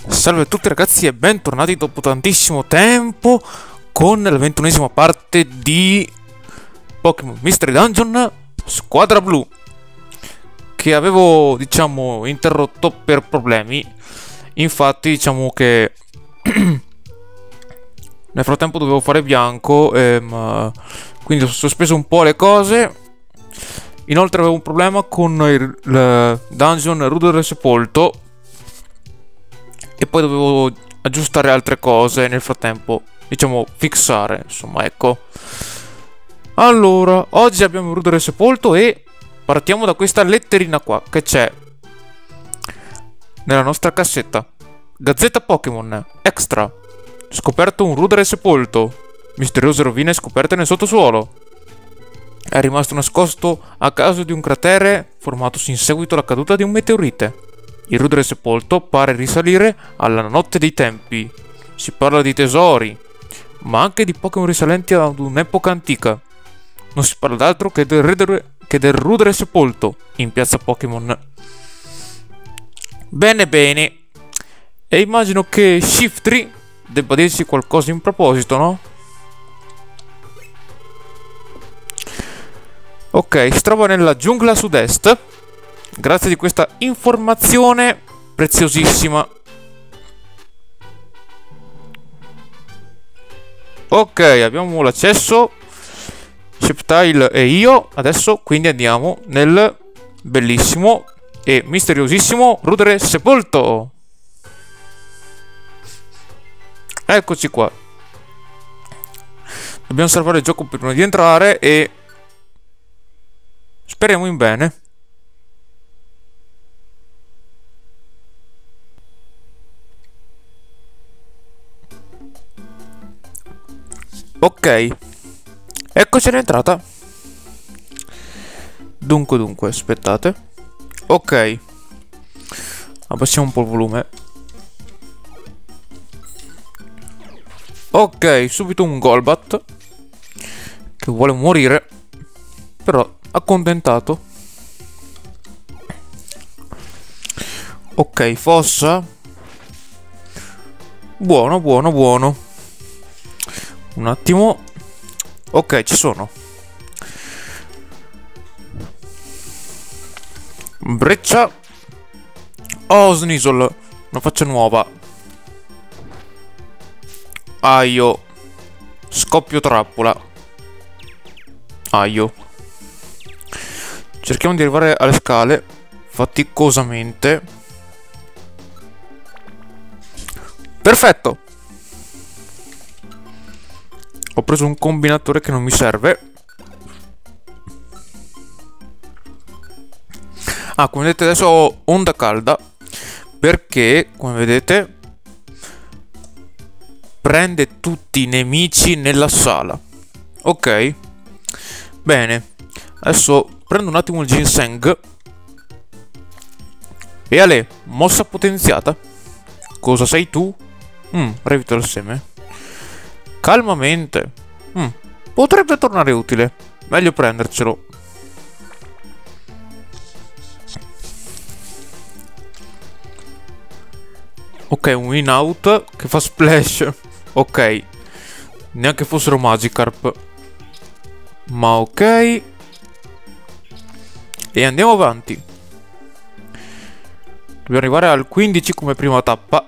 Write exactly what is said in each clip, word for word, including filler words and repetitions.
Salve a tutti ragazzi e bentornati dopo tantissimo tempo con la ventunesima parte di Pokémon Mystery Dungeon Squadra Blu, che avevo, diciamo, interrotto per problemi. Infatti, diciamo che nel frattempo dovevo fare bianco, ehm, quindi ho sospeso un po' le cose. Inoltre avevo un problema con il, il dungeon Rudere Sepolto e poi dovevo aggiustare altre cose nel frattempo, diciamo fissare, insomma, ecco. Allora, oggi abbiamo Rudere Sepolto e partiamo da questa letterina qua che c'è nella nostra cassetta. Gazzetta Pokémon Extra. Scoperto un Rudere Sepolto. Misteriose rovine scoperte nel sottosuolo. È rimasto nascosto a causa di un cratere formatosi in seguito alla caduta di un meteorite. Il Rudere Sepolto pare risalire alla notte dei tempi. Si parla di tesori, ma anche di Pokémon risalenti ad un'epoca antica. Non si parla d'altro che del Rudere, che del Rudere Sepolto in piazza Pokémon. Bene bene. E immagino che Shiftry debba dirci qualcosa in proposito, no? Ok, si trova nella giungla sud-est. Grazie di questa informazione preziosissima. Ok, abbiamo l'accesso, Sceptile e io. Adesso quindi andiamo nel bellissimo e misteriosissimo Rudere Sepolto. Eccoci qua. Dobbiamo salvare il gioco prima di entrare e speriamo in bene. Ok, eccoci l'entrata. Dunque, dunque, aspettate. Ok, abbassiamo un po' il volume. Ok, subito un Golbat che vuole morire, però accontentato. Ok, fossa. Buono, buono, buono. Un attimo. Ok, ci sono. Breccia. Oh, Sneasel. Una faccia nuova. Aio. Scoppio trappola. Aio. Cerchiamo di arrivare alle scale faticosamente. Perfetto. Ho preso un combinatore che non mi serve. Ah, come vedete adesso ho onda calda, perché, come vedete, prende tutti i nemici nella sala. Ok. Bene. Adesso prendo un attimo il ginseng. E ale, mossa potenziata. Cosa sei tu? Mm, revito il seme. Calmamente. Mm, potrebbe tornare utile. Meglio prendercelo. Ok, un in out che fa splash. Ok. Neanche fossero Magikarp. Ma ok. E andiamo avanti. Dobbiamo arrivare al quindici come prima tappa.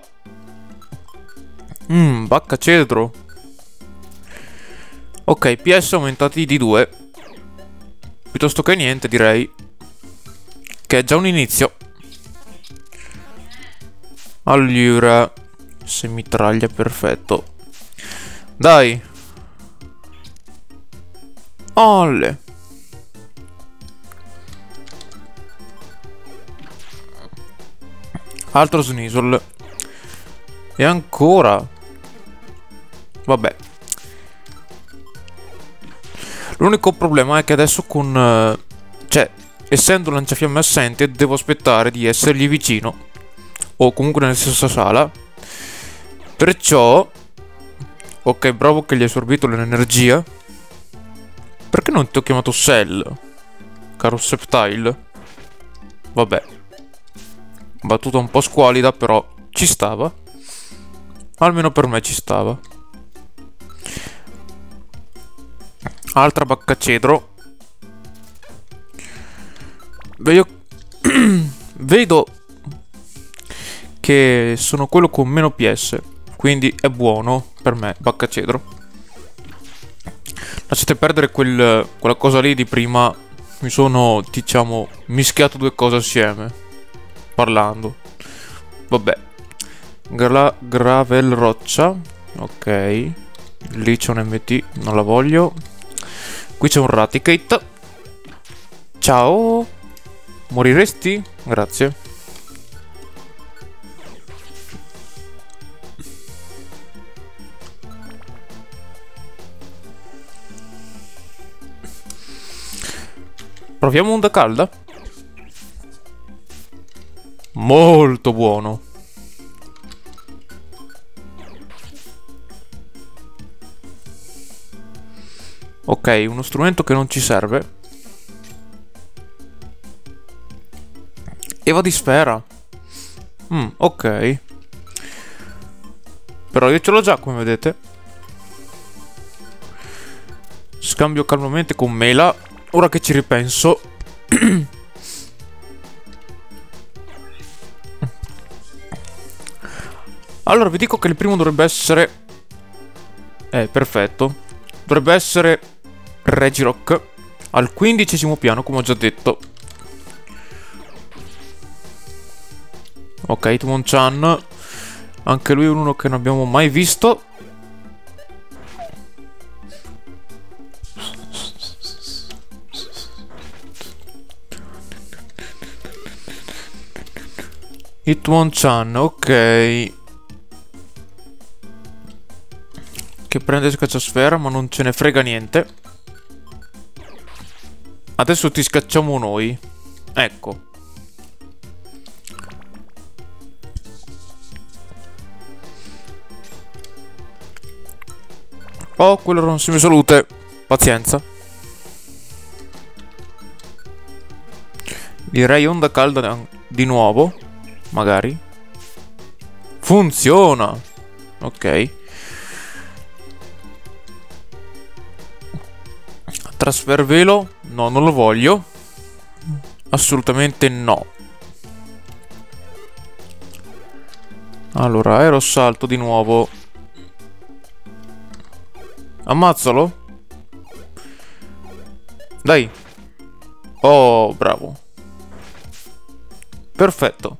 Mmm, bacca cedro. Ok, P S aumentati di due. Piuttosto che niente, direi. Che è già un inizio. Allora, semitraglia, perfetto. Dai. Olle. Altro Sneasel. E ancora. Vabbè. L'unico problema è che adesso con... Uh, cioè, essendo lanciafiamme assente, devo aspettare di essergli vicino. O comunque nella stessa sala. Perciò... Ok, bravo che gli hai assorbito l'energia. Perché non ti ho chiamato Cell, caro Sceptile? Vabbè. Battuta un po' squalida, però ci stava. Almeno per me ci stava. Altra bacca cedro. Vedo... Vedo che sono quello con meno P S, quindi è buono per me, bacca cedro. Lasciate perdere quel, quella cosa lì di prima. Mi sono, diciamo, mischiato due cose assieme parlando. Vabbè. Gra gravel roccia. Ok. Lì c'è un M T, non la voglio. Qui c'è un Raticate. Ciao. Moriresti? Grazie. Proviamo onda calda. Molto buono. Ok, uno strumento che non ci serve. Eva di sfera. Mm, ok. Però io ce l'ho già, come vedete. Scambio calmamente con Mela. Ora che ci ripenso. Allora, vi dico che il primo dovrebbe essere... Eh, perfetto. Dovrebbe essere Regirock al quindicesimo piano, come ho già detto. Ok, Hitmonchan. Anche lui è uno che non abbiamo mai visto. Hitmonchan, ok. Che prende scacciasfera, ma non ce ne frega niente. Adesso ti scacciamo noi. Ecco. Oh, quello era un semisalute. Pazienza. Direi onda calda di nuovo. Magari. Funziona. Ok. Trasfervelo. No, non lo voglio. Assolutamente no. Allora, aerosalto di nuovo. Ammazzalo. Dai. Oh, bravo. Perfetto.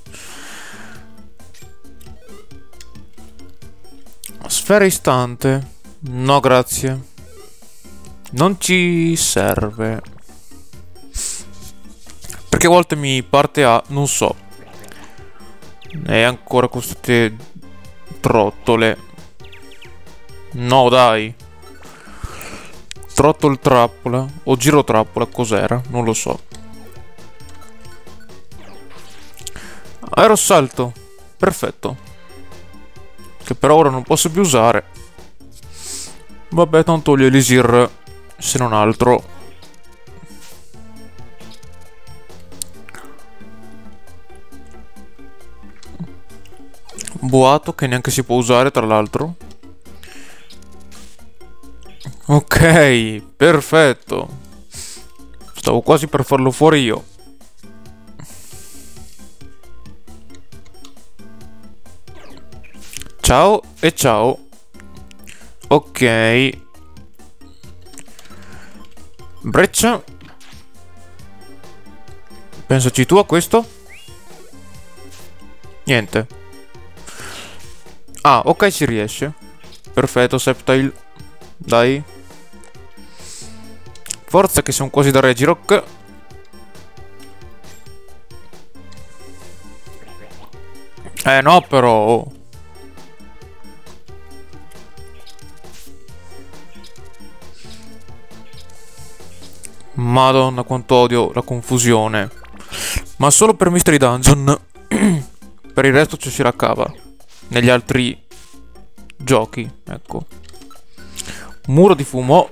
Sfera istante. No, grazie. Non ci serve. Perché a volte mi parte a... non so. E ancora queste trottole. No, dai. Trottol trappola. O giro trappola, cos'era? Non lo so. Aerosalto. Perfetto. Che per ora non posso più usare. Vabbè, tanto gli Elisir, se non altro. Boato che neanche si può usare, tra l'altro. Ok, perfetto. Stavo quasi per farlo fuori io. Ciao e ciao. Ok. Breccia. Pensaci tu a questo. Niente. Ah, ok, si riesce. Perfetto, Sceptile. Dai. Forza che siamo quasi da Regirock. Eh no, però. Madonna, quanto odio la confusione. Ma solo per Mystery Dungeon. Per il resto ci si raccava. Negli altri giochi, ecco. Muro di fumo.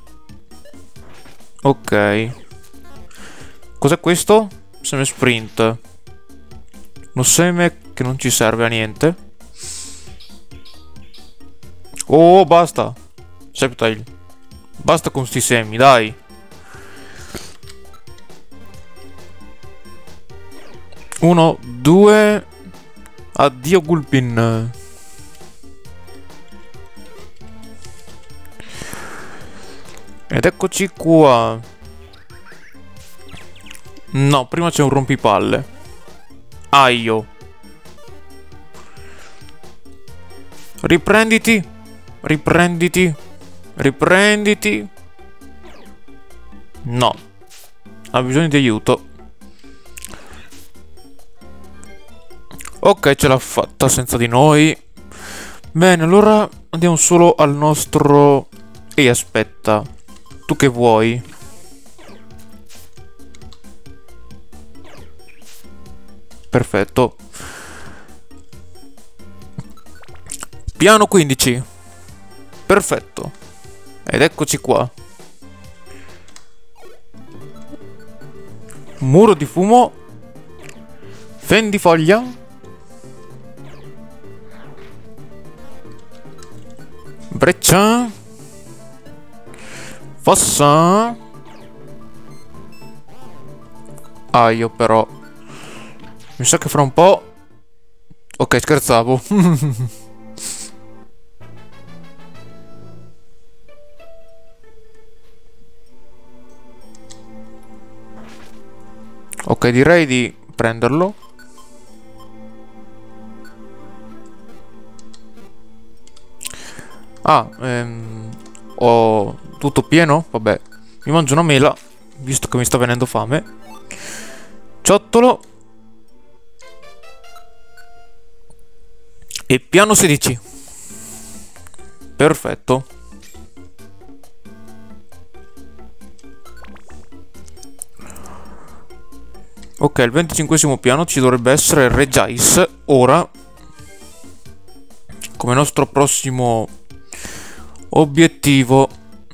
Ok. Cos'è questo? Seme sprint. Uno seme che non ci serve a niente. Oh, basta. Sceptile. Basta con sti semi, dai. Uno, due. Addio Gulpin. Ed eccoci qua. No, prima c'è un rompipalle. Aio. Riprenditi. Riprenditi. Riprenditi. No. Ha bisogno di aiuto. Ok, ce l'ha fatta senza di noi. Bene, allora andiamo solo al nostro... Ehi, aspetta. Tu che vuoi? Perfetto. Piano quindici. Perfetto. Ed eccoci qua. Muro di fumo. Fendifoglia. Breccia. Fossa. Ah, io però mi sa che fra un po'... Ok, scherzavo. Ok, direi di prenderlo. Ah, ehm, ho tutto pieno? Vabbè, mi mangio una mela, visto che mi sta venendo fame. Ciottolo. E piano sedici. Perfetto. Ok, il venticinquesimo piano ci dovrebbe essere Regice ora, come nostro prossimo obiettivo.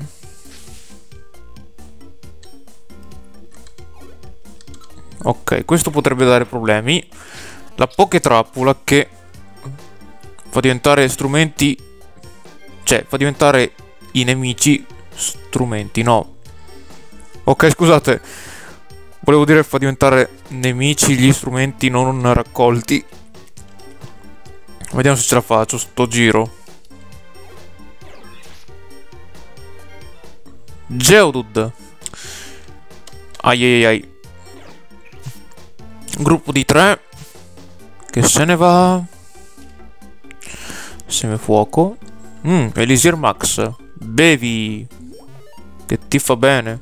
Ok, questo potrebbe dare problemi. La Pokétrappola che fa diventare strumenti, cioè fa diventare i nemici strumenti, no. Ok, scusate, volevo dire fa diventare nemici gli strumenti non raccolti. Vediamo se ce la faccio sto giro. Geodude. Ai ai ai. Gruppo di tre che se ne va. Semefuoco. Mmm, Elisir Max. Bevi. Che ti fa bene.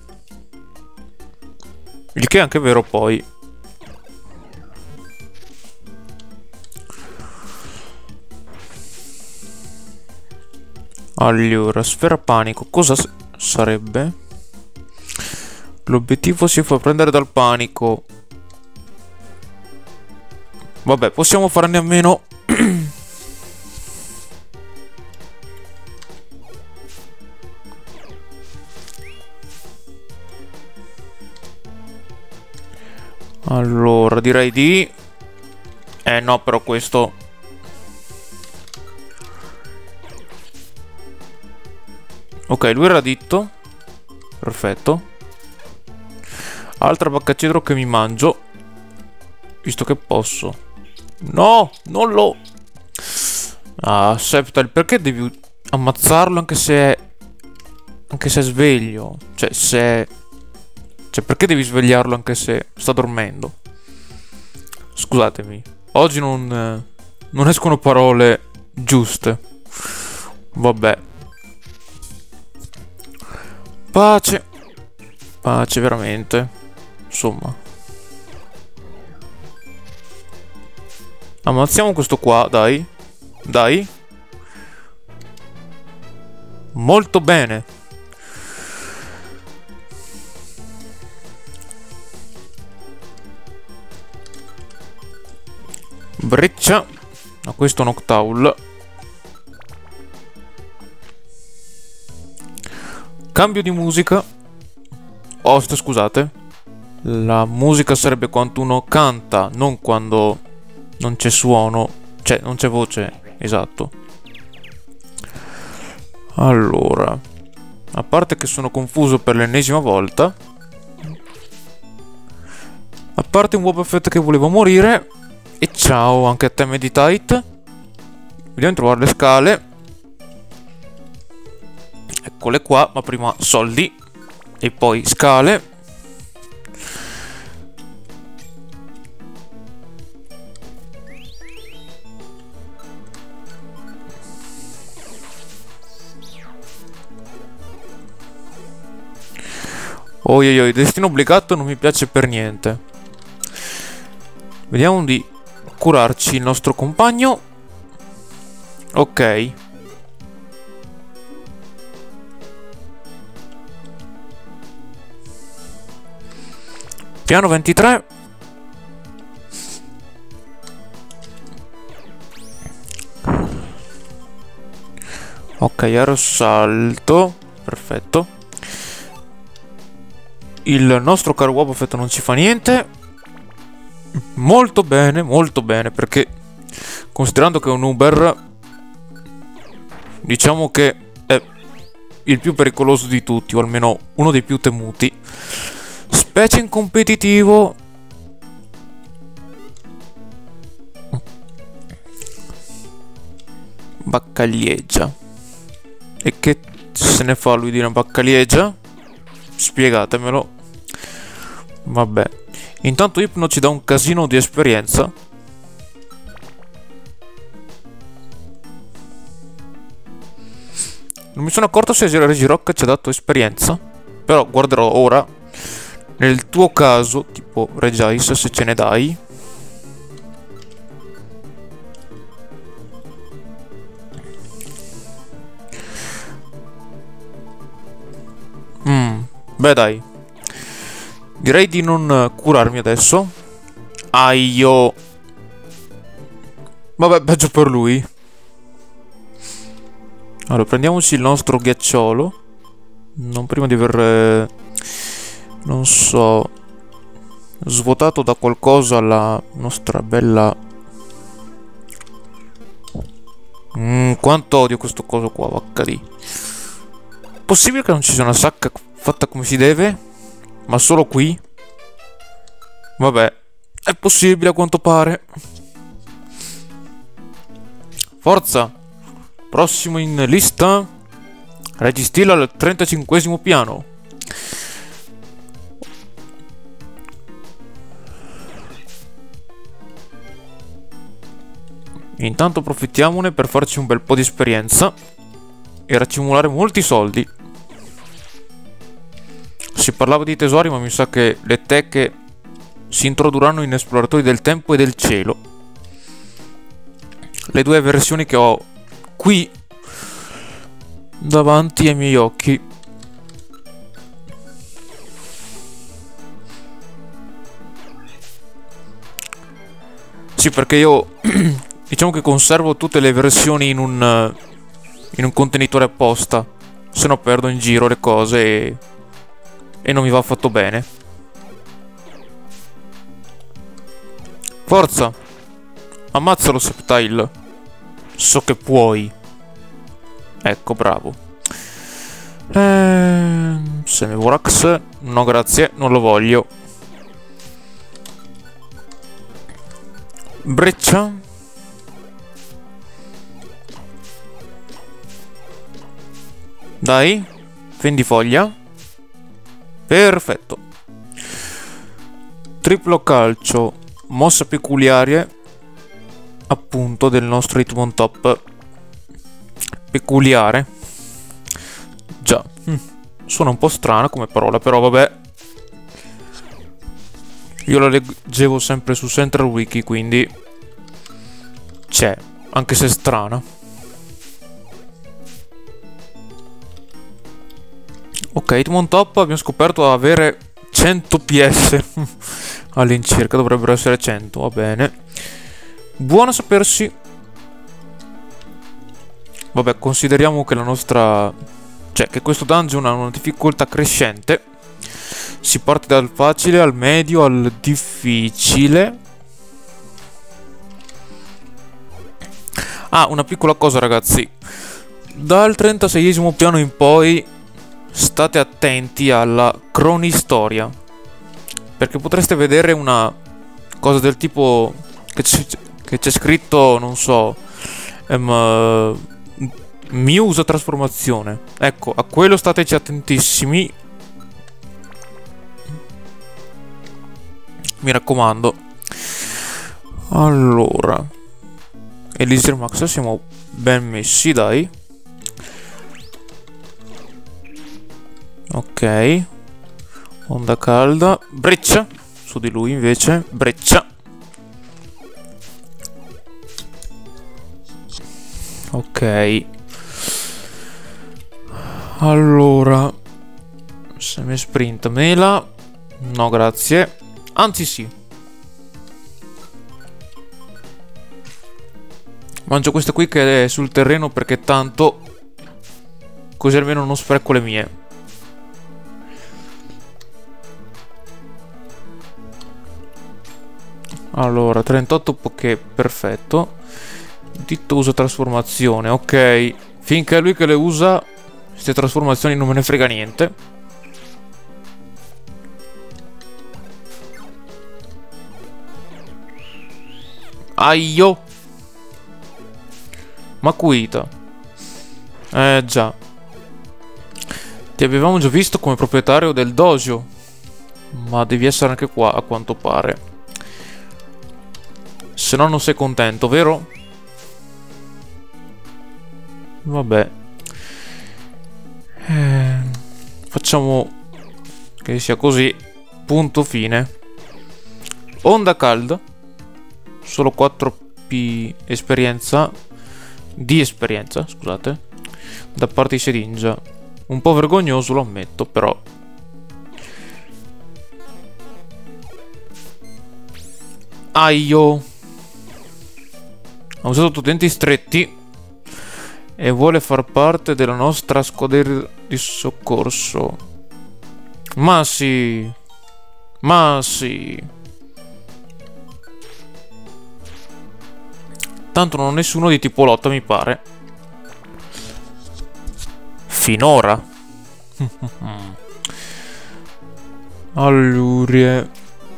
Il che è anche vero poi. Allora, sfera panico. Cosa sarebbe? L'obiettivo si fa prendere dal panico. Vabbè, possiamo farne a meno. Allora, direi di... Eh no, però questo... Ok, lui era ditto. Perfetto. Altra bacca cedro che mi mangio, visto che posso. No, non lo... Ah, Sceptile, perché devi ammazzarlo anche se è... Anche se è sveglio? Cioè, se... Cioè, perché devi svegliarlo anche se sta dormendo? Scusatemi. Oggi non... Eh, non escono parole giuste. Vabbè. Pace. Pace, veramente. Insomma. Ammazziamo questo qua, dai. Dai. Molto bene. Breccia. No, questo è un Noctowl. Cambio di musica. Host, scusate. La musica sarebbe quando uno canta, non quando non c'è suono. Cioè, non c'è voce. Esatto. Allora, a parte che sono confuso per l'ennesima volta, a parte un Boba Fett che voleva morire, e ciao anche a te Meditate. Vediamo di trovare le scale. Eccole qua, ma prima soldi e poi scale. Oi oi oi, destino obbligato non mi piace per niente. Vediamo di curarci il nostro compagno. Ok. Piano ventitré. Ok, aerosalto. Perfetto. Il nostro caro Boba Fett non ci fa niente. Molto bene, molto bene, perché considerando che è un Uber, diciamo che è il più pericoloso di tutti, o almeno uno dei più temuti. Specie in competitivo. Baccaglieggia. E che se ne fa lui di una baccaglieggia? Spiegatemelo. Vabbè. Intanto Ipno ci dà un casino di esperienza. Non mi sono accorto se Regirock ci ha dato esperienza. Però guarderò ora. Nel tuo caso, tipo Regice, se ce ne dai. Mm, beh dai. Direi di non curarmi adesso. Aio. Vabbè, peggio per lui. Allora, prendiamoci il nostro ghiacciolo. Non prima di aver... non so... svuotato da qualcosa la nostra bella... Mm, quanto odio questo coso qua, vacca di. Possibile che non ci sia una sacca fatta come si deve? Ma solo qui? Vabbè, è possibile a quanto pare. Forza! Prossimo in lista, Registilla al trentacinquesimo piano. Intanto approfittiamone per farci un bel po' di esperienza e raccimolare molti soldi. Si parlava di tesori, ma mi sa che le teche si introdurranno in Esploratori del Tempo e del Cielo. Le due versioni che ho qui davanti ai miei occhi. Sì, perché io diciamo che conservo tutte le versioni in un in un contenitore apposta, se no perdo in giro le cose e, e non mi va affatto bene. Forza! Ammazzalo, Sceptile. So che puoi. Ecco, bravo. Ehm, Semivorax. No, grazie, non lo voglio. Breccia. Dai. Fendifoglia. Perfetto. Triplo calcio. Mossa peculiare. Appunto del nostro Hitmontop. Peculiare. Già. Hm. Suona un po' strana come parola, però vabbè. Io la leggevo sempre su Central Wiki, quindi c'è, anche se è strana. Ok, Hitmontop abbiamo scoperto avere cento P S all'incirca, dovrebbero essere cento, va bene. Buono sapersi. Vabbè, consideriamo che la nostra... cioè, che questo dungeon ha una difficoltà crescente. Si parte dal facile al medio al difficile. Ah, una piccola cosa, ragazzi. Dal trentaseiesimo piano in poi state attenti alla cronistoria, perché potreste vedere una cosa del tipo che c'è scritto, non so, um, mi usa trasformazione. Ecco, a quello stateci attentissimi, mi raccomando. Allora, Elixir Max siamo ben messi, dai. Ok, onda calda, breccia su di lui invece, breccia. Ok, allora, semi sprint mela, no grazie, anzi sì. Mangio questa qui che è sul terreno perché tanto così almeno non spreco le mie. Allora, trentotto poké, perfetto. Ditto usa trasformazione, ok. Finché è lui che le usa, queste trasformazioni non me ne frega niente. Aio. Makuhita. Eh già. Ti avevamo già visto come proprietario del dojo, ma devi essere anche qua a quanto pare. Se no non sei contento, vero? Vabbè. Eh, facciamo che sia così. Punto fine. Onda calda. Solo quattro P esperienza. Di esperienza, scusate. Da parte di Shedinja. Un po' vergognoso, lo ammetto, però. Aio. Ha usato denti stretti e vuole far parte della nostra squadra di soccorso. Ma sì. Ma sì. Tanto non ho nessuno di tipo lotta, mi pare. Finora. Allurie.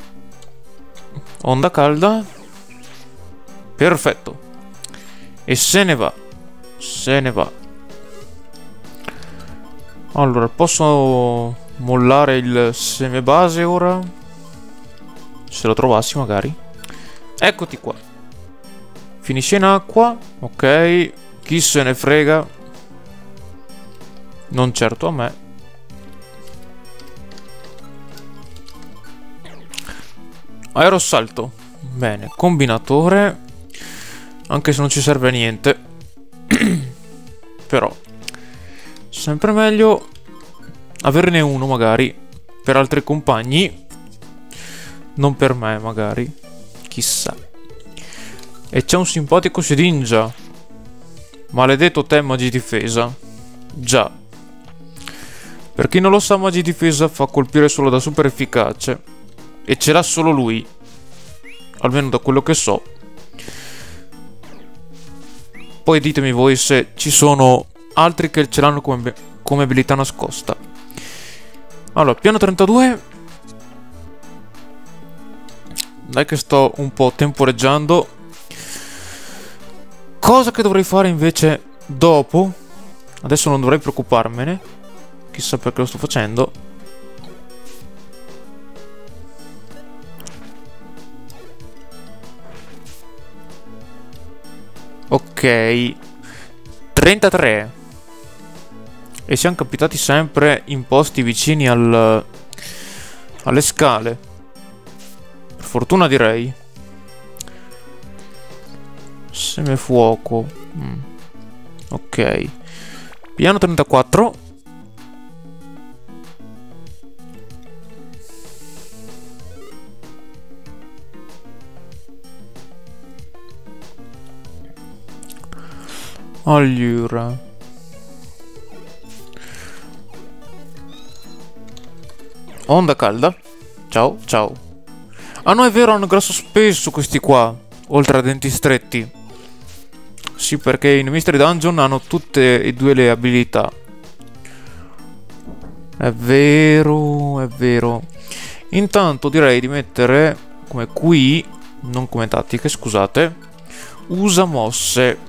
Onda calda. Perfetto. E se ne va. Se ne va. Allora, posso mollare il seme base ora? Se lo trovassi magari. Eccoti qua. Finisce in acqua. Ok. Chi se ne frega? Non certo a me. Aerosalto. Bene. Combinatore. Anche se non ci serve a niente. Però sempre meglio averne uno magari per altri compagni. Non per me magari. Chissà. E c'è un simpatico Shedinja. Maledetto te magi difesa. Già. Per chi non lo sa, magi difesa fa colpire solo da super efficace. E ce l'ha solo lui. Almeno da quello che so. Poi ditemi voi se ci sono altri che ce l'hanno come, come abilità nascosta. Allora, piano trentadue. Dai che sto un po' temporeggiando. Cosa che dovrei fare invece dopo. Adesso non dovrei preoccuparmene. Chissà perché lo sto facendo. Ok. trentatré. E siamo capitati sempre in posti vicini al, alle scale. Per fortuna direi. Semefuoco. Mm. Ok. Piano trentaquattro. Allora. Onda calda. Ciao, ciao. Ah no, è vero, hanno grasso spesso questi qua. Oltre a denti stretti. Sì, perché in Mystery Dungeon hanno tutte e due le abilità. È vero, è vero. Intanto direi di mettere come qui, non come tattiche, scusate, usa mosse.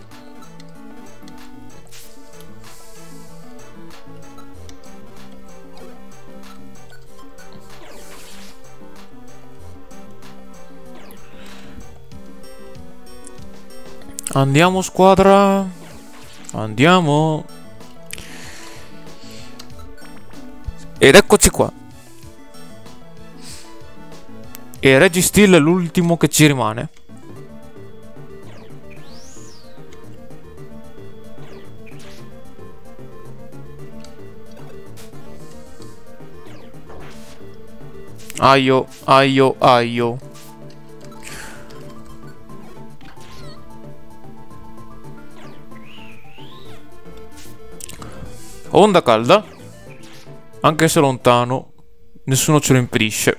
Andiamo squadra. Andiamo. Ed eccoci qua. E Registeel è l'ultimo che ci rimane. Aio, aio, aio. Onda calda. Anche se lontano, nessuno ce lo impedisce.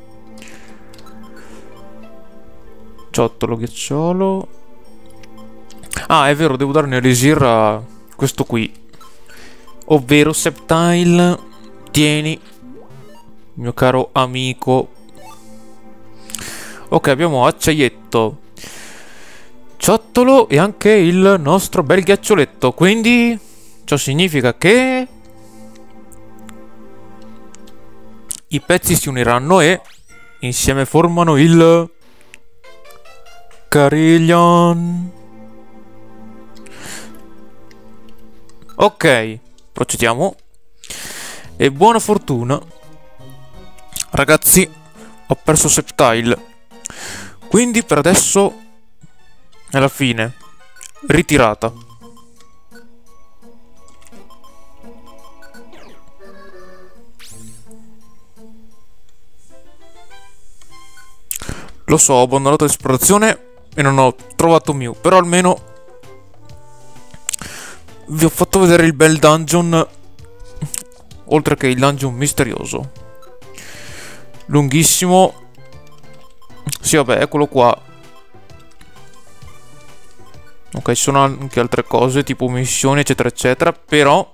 Ciottolo, ghiacciolo. Ah, è vero, devo dare un elisir a questo qui. Ovvero Sceptile. Tieni, mio caro amico. Ok, abbiamo acciaietto, ciottolo e anche il nostro bel ghiaccioletto. Quindi ciò significa che i pezzi si uniranno e insieme formano il Carillon. Ok, procediamo. E buona fortuna. Ragazzi, ho perso Sceptile. Quindi per adesso è la fine. Ritirata. Lo so, ho abbandonato l'esplorazione e non ho trovato Mew, però almeno vi ho fatto vedere il bel dungeon, oltre che il dungeon misterioso. Lunghissimo. Sì, vabbè, eccolo qua. Ok, ci sono anche altre cose, tipo missioni, eccetera, eccetera, però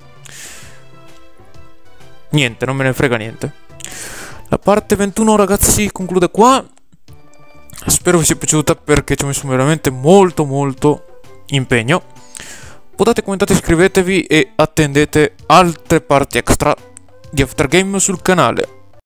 niente, non me ne frega niente. La parte ventuno, ragazzi, conclude qua. Spero vi sia piaciuta perché ci ho messo veramente molto molto impegno. Votate, commentate, iscrivetevi e attendete altre parti extra di Aftergame sul canale.